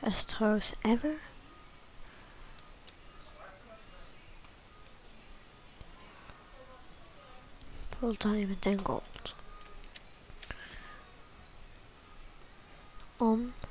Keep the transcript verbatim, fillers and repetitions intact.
best house ever. Full diamond and gold. On